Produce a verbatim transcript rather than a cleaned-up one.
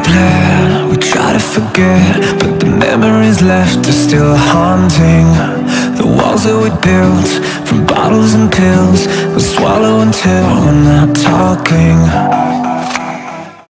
plan, we try to forget, but the memories left are still haunting. The walls that we built from bottles and pills, we'll swallow until we're not talking.